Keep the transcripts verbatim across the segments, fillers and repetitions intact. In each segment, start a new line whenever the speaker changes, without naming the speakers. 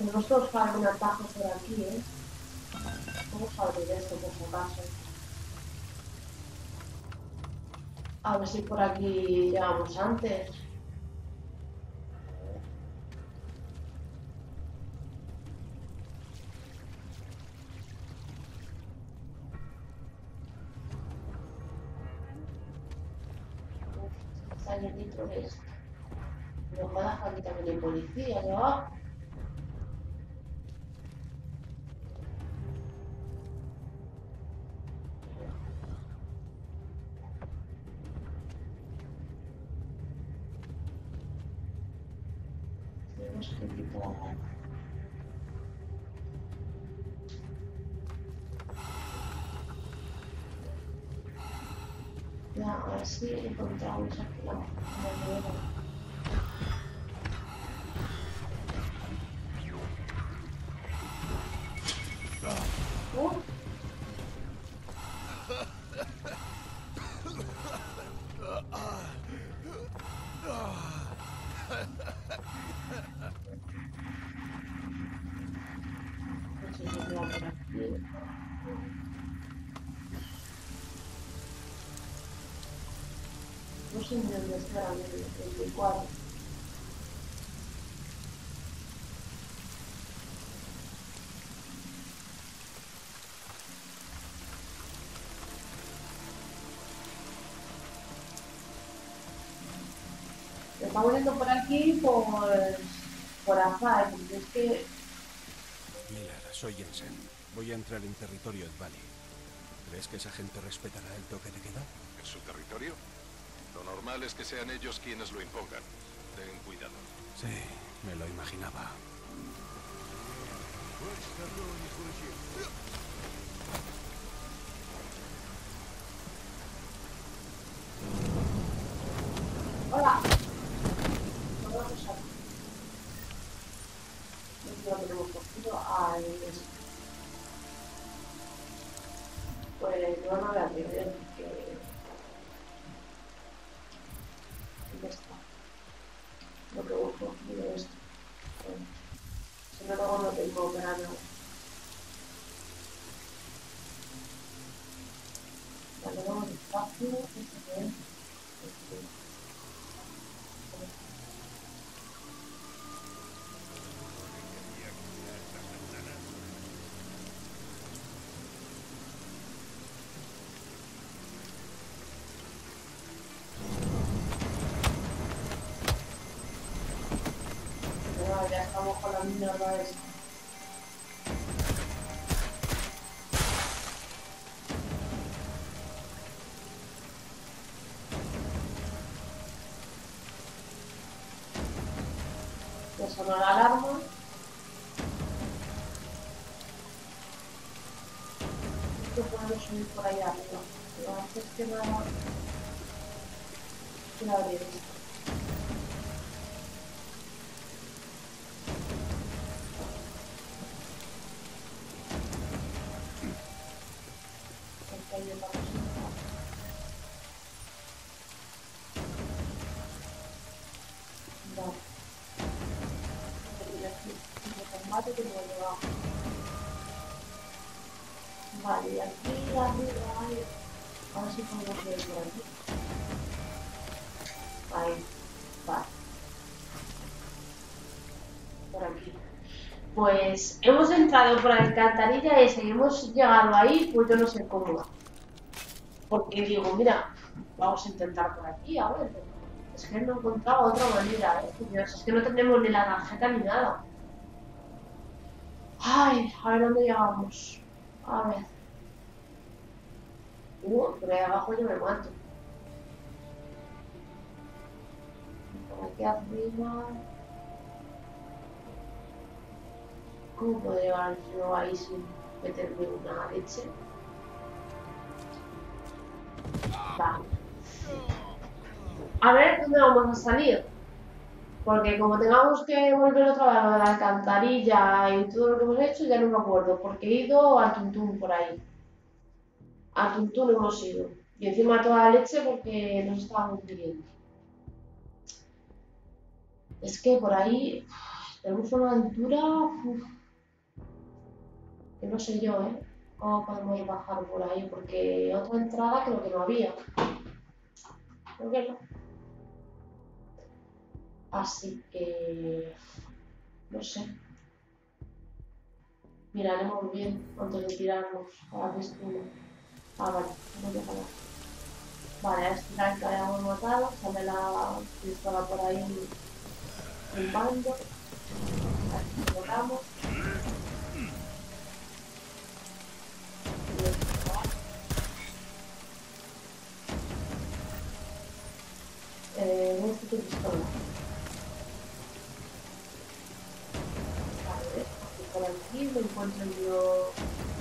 Tenemos que buscar algún atajo por aquí, ¿eh? Vamos a abrir esto por si acaso. A ver si por aquí llegamos antes. Uf, está llenito de esto. No jodas que aquí también hay policía, ¿no? Tenemos que quitar. Ya, a ver si encontramos aquí la moneda. Uh. No sé si queda por aquí. No sé ni dónde está el el cuadro. Me está volviendo por aquí por, por azar, porque es que...
Miller, soy Jensen. Voy a entrar en territorio Ed Valley. ¿Crees que esa gente respetará el toque de queda?
¿En su territorio? Lo normal es que sean ellos quienes lo impongan. Ten cuidado.
Sí, me lo imaginaba.
¡Hola! No vamos a... No lo tenemos cogido. Ay, es... Pues no, no voy a perder, porque... ¿Dónde está? Lo que busco, miro esto. Bueno, si no, luego no tengo grano. Vale, vamos despacio. Este que es. Este. No, ya estamos con la mierda esta. Ya sonó la alarma. Que podemos subir por ahí arriba. Pero antes que nada, quiero abrir esto. Porque hay otra cosita. Vale. Aquí, aquí. De combate que me lo llevamos. Vale, y aquí arriba hay... A ver si podemos ver por aquí. Ahí. Vale. Por aquí. Pues hemos entrado por la alcantarilla esa y hemos llegado ahí, pues yo no sé cómo. Porque digo, mira, vamos a intentar por aquí, a ver. Es que no he encontrado otra manera, ¿eh? Dios, es que no tenemos ni la tarjeta ni nada. Ay, a ver dónde llegamos. A ver. Uh, por ahí abajo yo me mato. Por aquí arriba. ¿Cómo puedo llegar yo ahí sin meterme una leche? Vale. A ver dónde vamos a salir. Porque como tengamos que volver otra vez a lo de la alcantarilla y todo lo que hemos hecho, ya no me acuerdo. Porque he ido al Tuntún por ahí. Al Tuntún hemos ido. Y encima toda la leche porque nos estábamos pidiendo. Es que por ahí... Tenemos una altura... Uf, que no sé yo, ¿eh? ¿Cómo podemos bajar por ahí? Porque otra entrada creo que no había. Creo que no. Así que... no sé. Miraremos bien antes de tirarnos a la piscina. Ah, vale. No me deja. Vale, a este tanque que habíamos matado. Sale la pistola por ahí zumbando. Aquí lo botamos. Eh, no sé qué pistola. Vale, aquí por aquí me encuentro yo.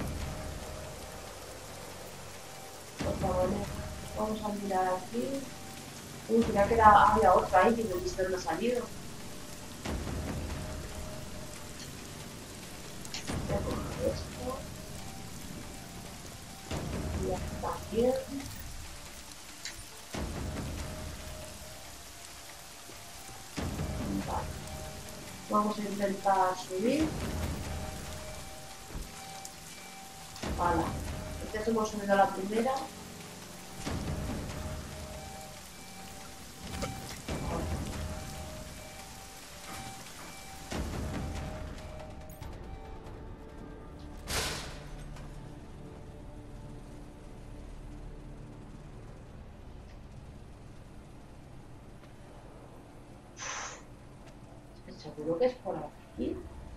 Por favor, vamos a mirar aquí. Uy, creía que era, había otra ahí que no he visto dónde ha salido. Voy a coger esto. Y aquí también. Vale. Vamos a intentar subir. Vale. Entonces hemos subido a la primera. Seguro que es por aquí.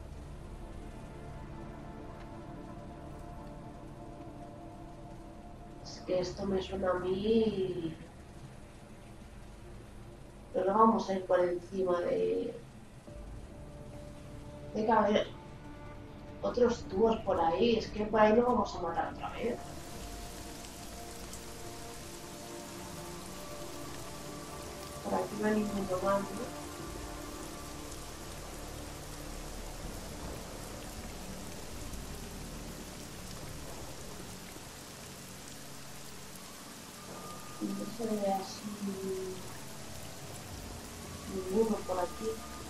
Es que esto me suena a mí. Pero no vamos a ir por encima de. De que haber otros tubos por ahí. Es que por ahí no vamos a matar otra vez. Por aquí no hay ninguno más, ¿no? No se ve así ninguno por aquí.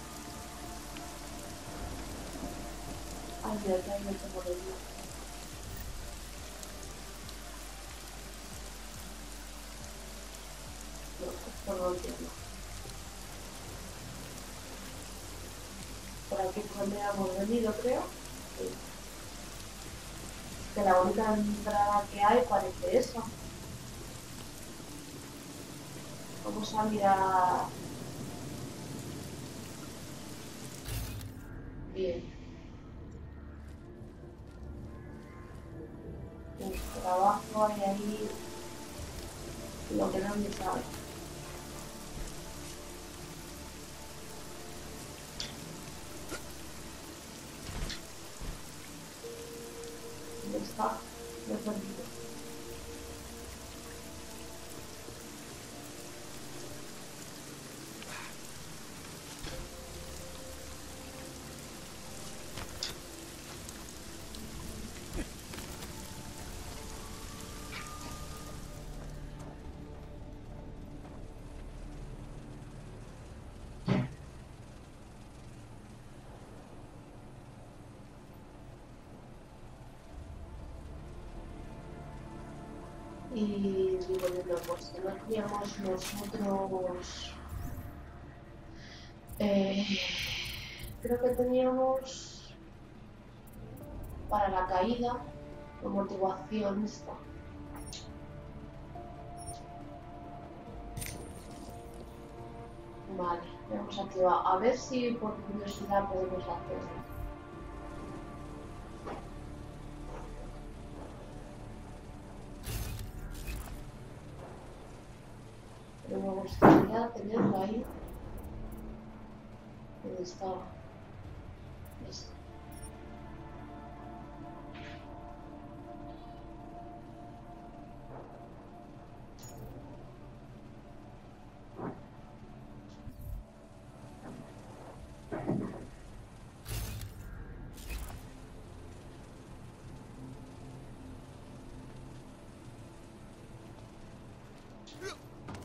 Ay, mira, aquí hay otro por ahí. No, por donde no. Por aquí por donde hemos venido, creo. Sí. Que la única entrada que hay parece esa. Vamos a mirar. Bien. Pues por abajo hay ahí lo que no me sabe. ¿Dónde está? Me he perdido. Y digo, no, pues no teníamos nosotros. Eh, creo que teníamos para la caída, amortiguación esta. Vale, vamos a activar. A ver si por curiosidad podemos hacerlo. Pero me gustaría tenerlo ahí. ¿Dónde estaba? Esto.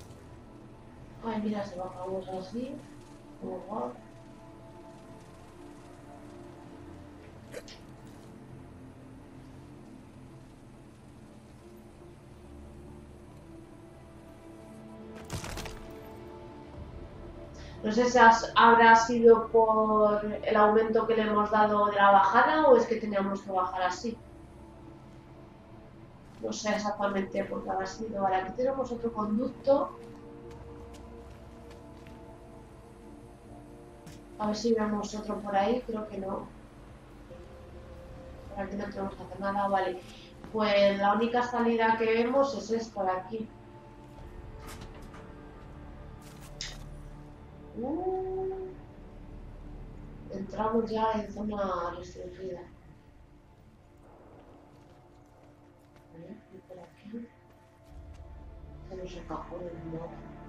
Ay, mira, si bajamos así, como va. No sé si has- habrá sido por el aumento que le hemos dado de la bajada o es que teníamos que bajar así. No sé exactamente por qué habrá sido. Vale, aquí tenemos otro conducto. A ver si vemos otro por ahí. Creo que no. Por aquí no tenemos que hacer nada. Vale. Pues la única salida que vemos es esta de aquí. Uh, entramos ya en zona restringida. Vale, y por aquí tenemos el cajón en modo.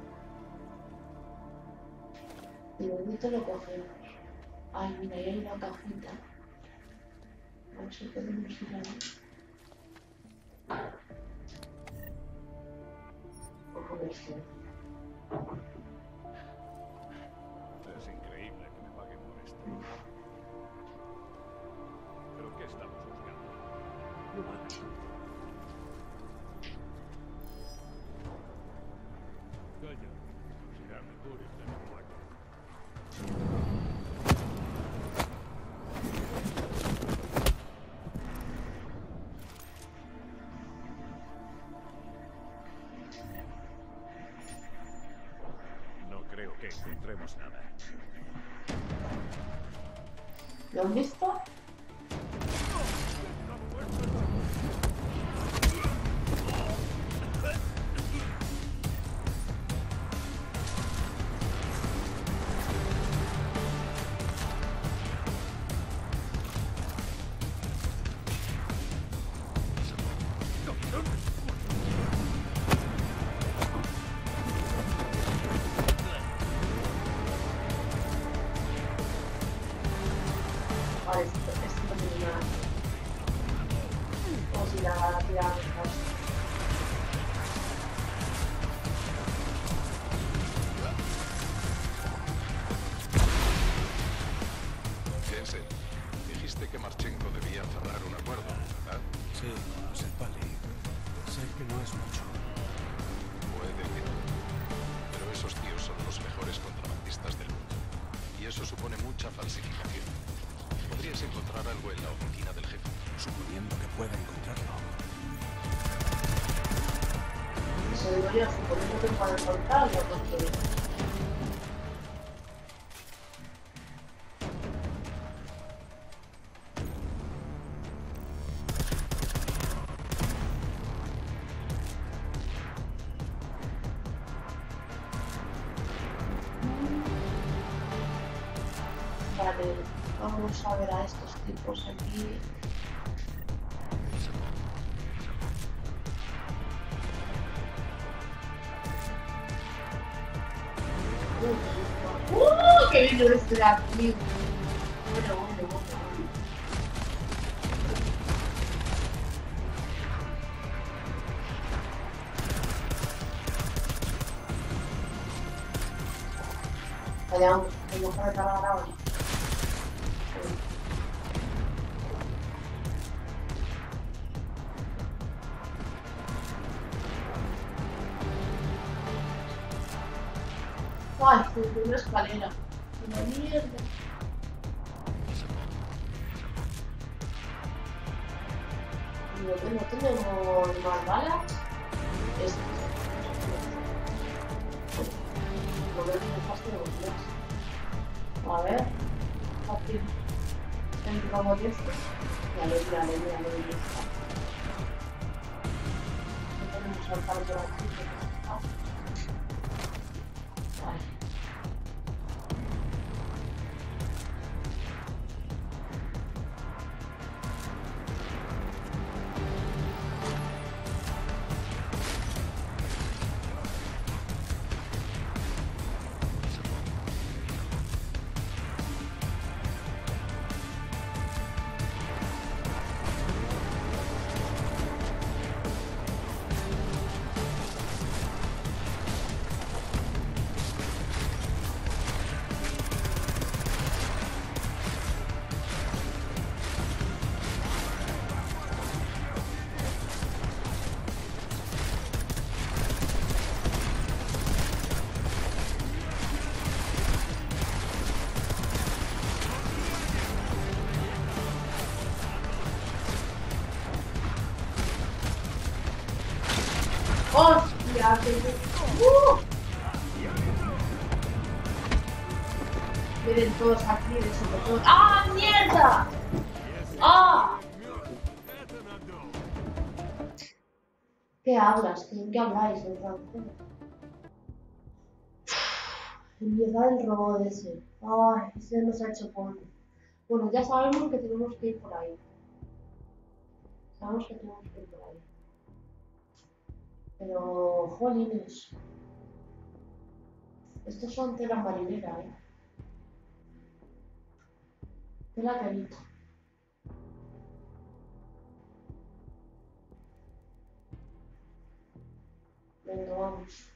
Y bonito lo cogemos. Ay, mira, ahí hay una cajita. A ver si podemos ir ahí. Cojo esto.
Es increíble que me paguen por esto. ¿Pero qué estamos buscando? Calla. Será mejor estar en cuarto. No creo que encontremos nada.
¿Lo han visto? Vale, esto, esto no tiene nada. Vamos a ir a tirar cosas.
Jensen, dijiste que Marchenko debía cerrar un acuerdo, ¿verdad?
Sí, Seth Valley. Sé que no es mucho.
Puede que no. Pero esos tíos son los mejores contrabandistas del mundo. Y eso supone mucha falsificación. Podrías encontrar algo en la oficina del jefe.
Suponiendo que pueda encontrarlo.
Eso digo yo, suponiendo que puedan encontrarlo, porque... Vale, vamos a ver a estos tipos aquí. ¡Uh! ¡Qué lindo este de aquí! Bueno, bueno, bueno, bueno. Allá vamos, tenemos que recargar ahora. Ay, fue una escalera. Una mierda. Y lo que no tenemos más balas. Esto. Lo veo que más tenemos más. A ver. Aquí. En como diez. Mírale, mírale, mírale, mírale. No podemos saltar por aquí. Ah. Vale. ¡Hostia! Que... ¡Uh! Vienen todos aquí, de sobre todo. ¡Ah, mierda! ¡Ah! ¿Qué hablas? ¿En qué habláis? En francés. Empieza el robot ese. Ay, ese nos ha hecho polvo. Bueno, ya sabemos que tenemos que ir por ahí. Sabemos que tenemos que ir por ahí. Pero, jolines. Estos son tela marinera, ¿eh? Tela carita. Venga, vamos.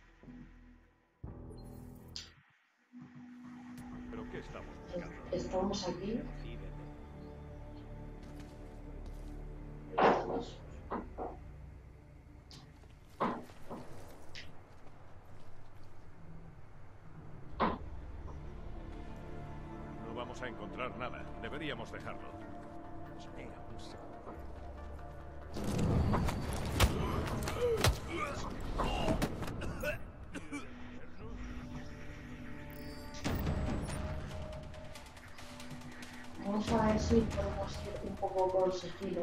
¿Pero qué estamos buscando?
Estamos aquí. Estamos.
No vamos a encontrar nada. Deberíamos dejarlo. Espera un segundo.
Vamos a ver si podemos ir un poco con sigilo.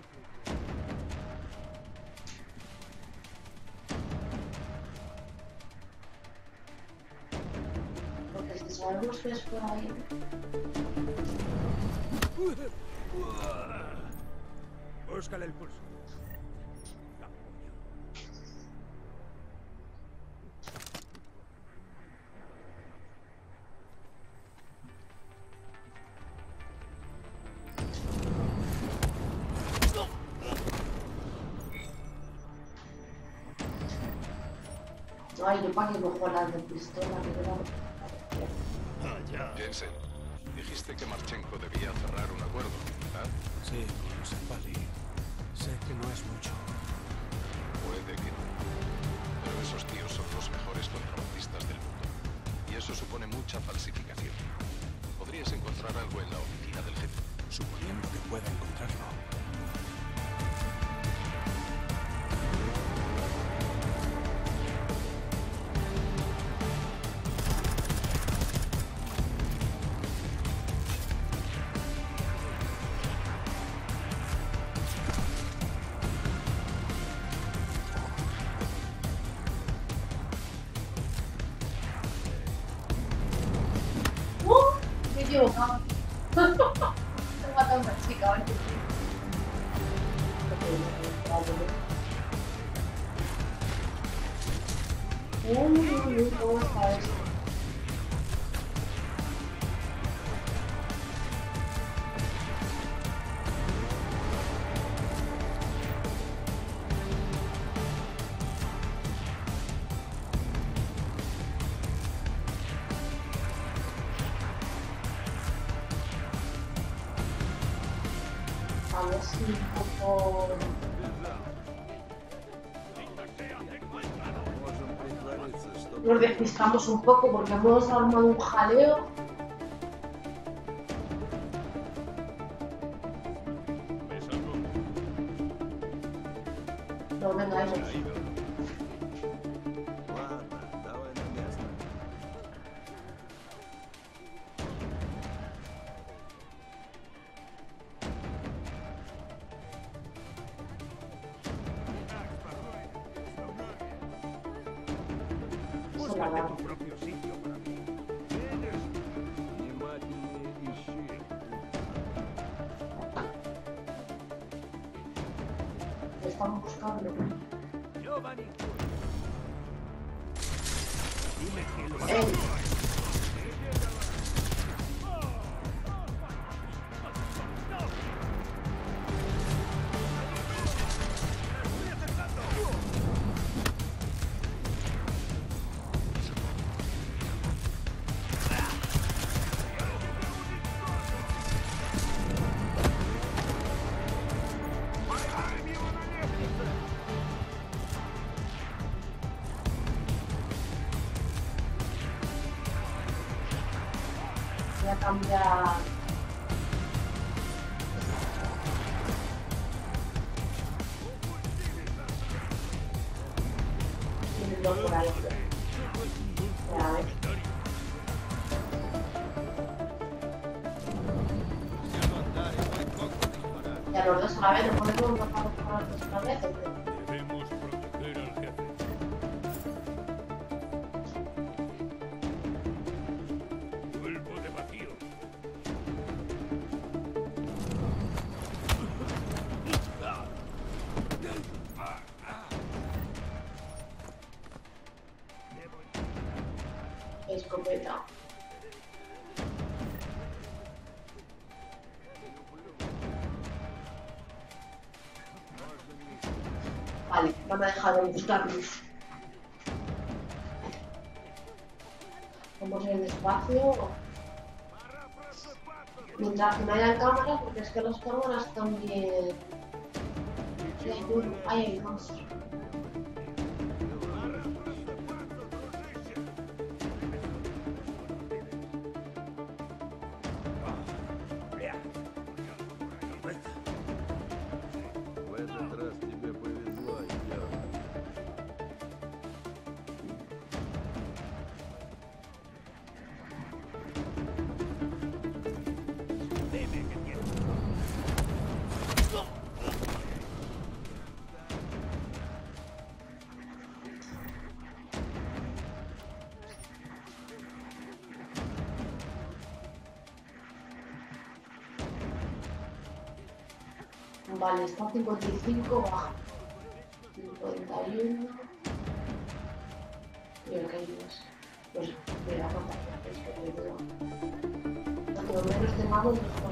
Porque si sabemos que es por ahí...
Búscale el pulso.
Ay, yo para que cojo las de pistola, que era...
Jensen, dijiste que Marchenko debía cerrar un acuerdo, ¿verdad?
Sí, con los Valley. Sé que no es mucho.
Puede que no. Pero esos tíos son los mejores contrabandistas del mundo. Y eso supone mucha falsificación. Podrías encontrar algo en la oficina del jefe.
Suponiendo que pueda encontrarlo.
Me he equivocado. He matado a una chica, ¿vale? Uy, uy, uy, ¿cómo está esto? A ver si un poco... Nos despistamos un poco porque hemos armado un jaleo.
¿Ves algo?
No, venga, ahí
Se ha
vamos.
ido.
Eso la
Búscate
verdad.
tu propio sitio para mí.
Lo estamos buscando.
Giovanni.
¡Ey! Voy a cambiar... ido por ahí. A ver. Y a los dos a la vez, ¿no podemos bajar a los dos a la vez?
Debemos proteger al jefe. Cuerpo de vacío.
Escopeta. Vale, no me ha dejado de buscarlos. Vamos a ir despacio. Mientras que no haya cámaras, porque es que las cámaras también... Sí, hay uno. Ahí hay dos.
В этот раз тебе повезло, идиот.
Vale, está cincuenta y cinco, baja. cincuenta y uno. Y ahora que hay más. Pues voy a contar, es que me veo. Cuanto menos tengamos, mejor.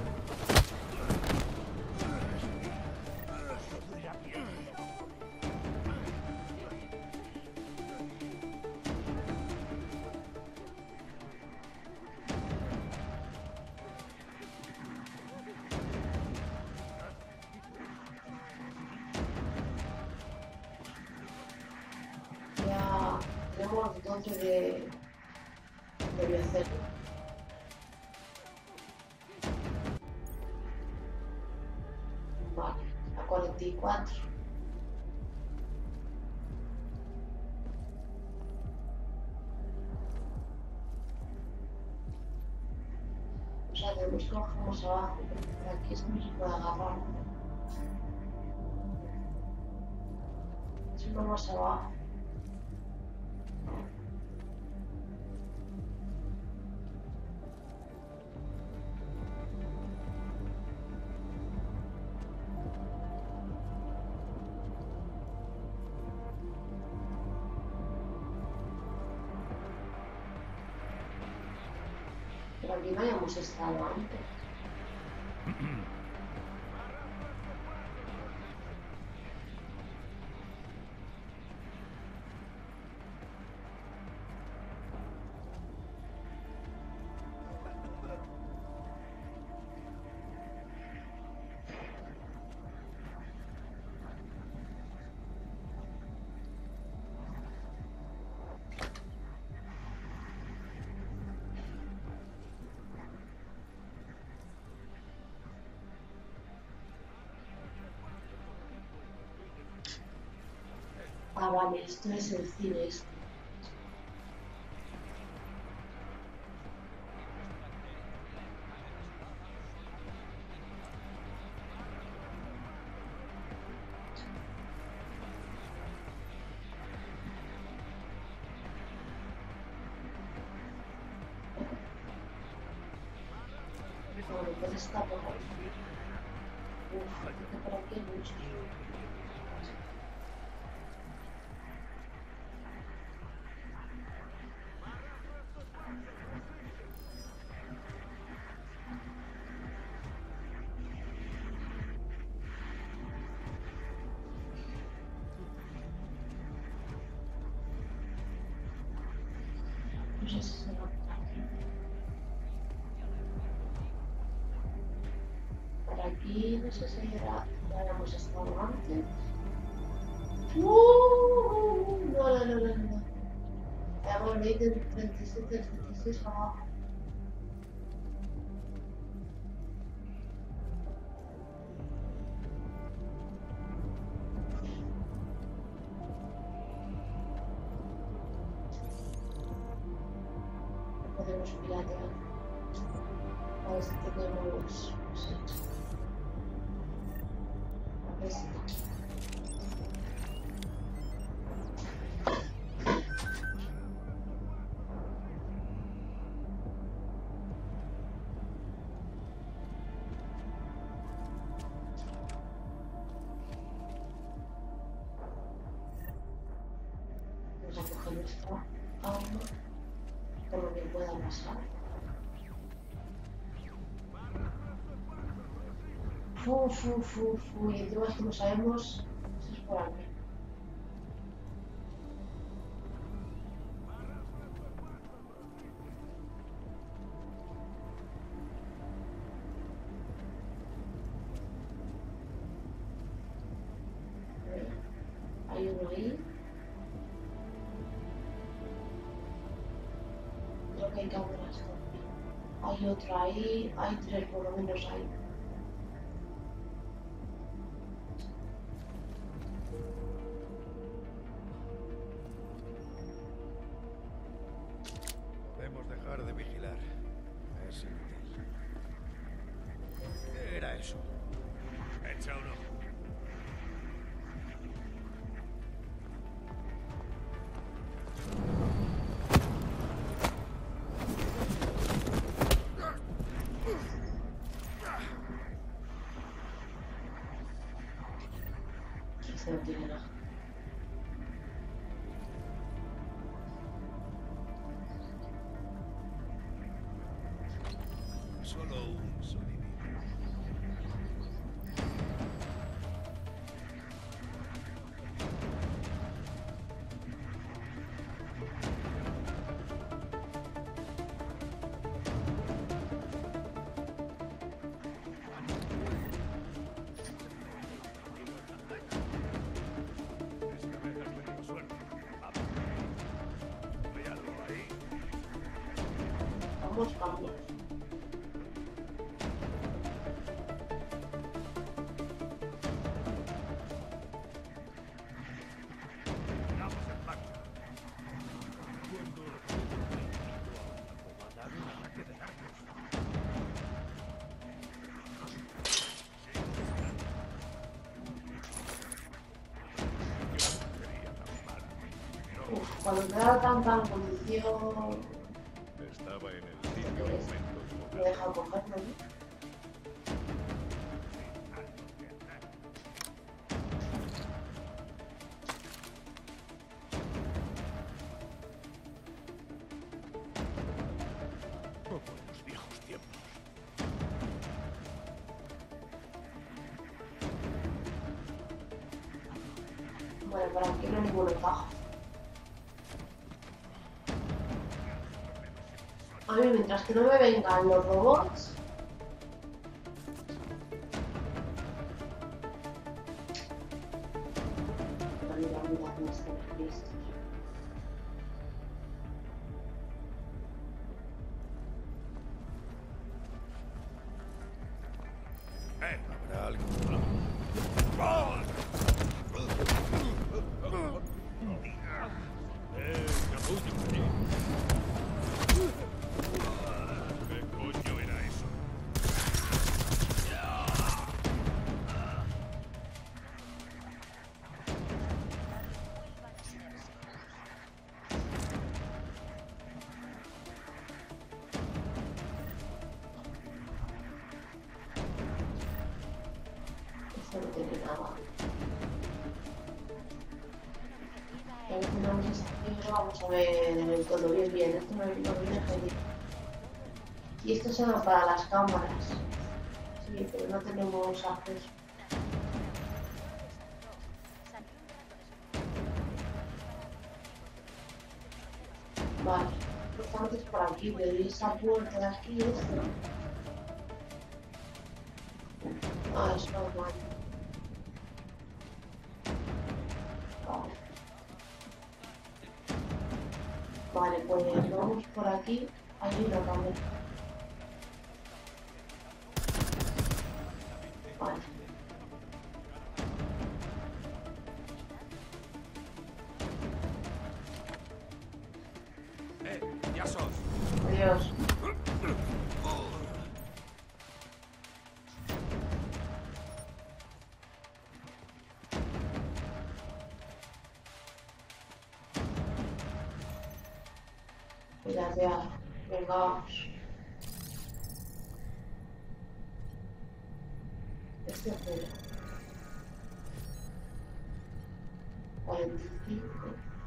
Ya tenemos doce de, de vencer. Vale, a cuarenta y cuatro. O sea, tenemos que bajar más abajo, porque por aquí esto no se puede agarrar. Es uno más abajo. Pero aquí no habíamos estado antes. Ah, vale, esto es el cine este. Bueno, pues está por ahí. Uf, que por aquí hay muchos. No sé si se va por aquí. Por aquí, no sé si era, ya habíamos estado antes. Uh, no, no, no, no, no. Habíamos venido del treinta y siete, treinta y seis abajo. podemos piratear. A ver si tenemos... Sí. A ver si... Vamos a coger nuestra arma por lo que pueda pasar. Fu, fu, fu, fu, y encima es que no sabemos si es por aquí. A ver, hay uno ahí. Creo que hay cámaras también. Hay otro ahí, hay tres por lo menos ahí.
Podemos dejar de vigilar. Es inútil. ¿Qué era eso?
Echa uno.
Se no tiene nada.
Solo un sonidito.
Vamos, vamos. Uf, cuando me da tanta munición,
Estaba en el sitio al momento
me
equivocado.
deja cogerlo, ¿no?
Como en los viejos tiempos.
Bueno, por aquí no hay ninguna caja. A mí, mientras que no me vengan los robots... Mira, mira, mira, están listos.
¡Eh!
¿Habrá algo?
¡Eh, capullo! ¿Qué coño era eso?
Esto no tiene nada. Y ahí tenemos esa fibra, vamos a ver todo bien, bien. Esto no no viene genial. Y esto será para las cámaras. Sí, pero no tenemos acceso. Vale, pues antes por aquí, pero esa puerta de aquí, esto. Ah, es normal. Vale. Vale, pues vamos por aquí. Hay una también. Vale.
¡Eh! ¡Ya sos!
Adiós. Mira, ya. Venga, vamos. Este afuera. cuarenta y cinco.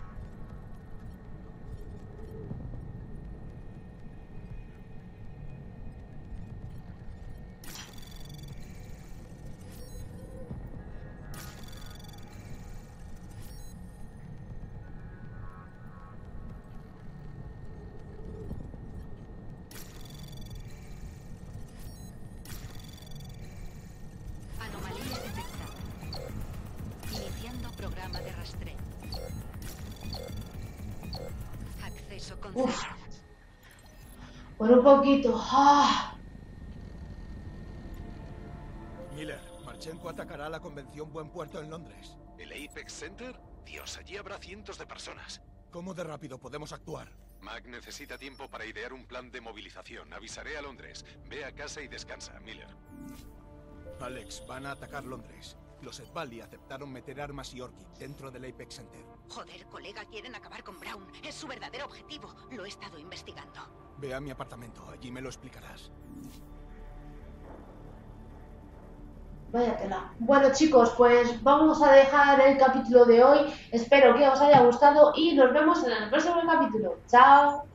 Anomalía detectada. Iniciando programa de rastreo. Acceso concedido.
Uf. Por un poquito. ¡Ah!
Miller, Marchenko atacará la convención Buen Puerto en Londres.
¿El Apex Center? Dios, allí habrá cientos de personas.
¿Cómo de rápido podemos actuar?
Mac necesita tiempo para idear un plan de movilización. Avisaré a Londres. Ve a casa y descansa, Miller.
Alex, van a atacar Londres. Los Edvali aceptaron meter armas y Orchid dentro del Apex Center.
Joder, colega, quieren acabar con Brown. Es su verdadero objetivo. Lo he estado investigando.
Ve a mi apartamento, allí me lo explicarás.
Vaya tela. Bueno, chicos, pues vamos a dejar el capítulo de hoy. Espero que os haya gustado y nos vemos en el próximo capítulo. Chao.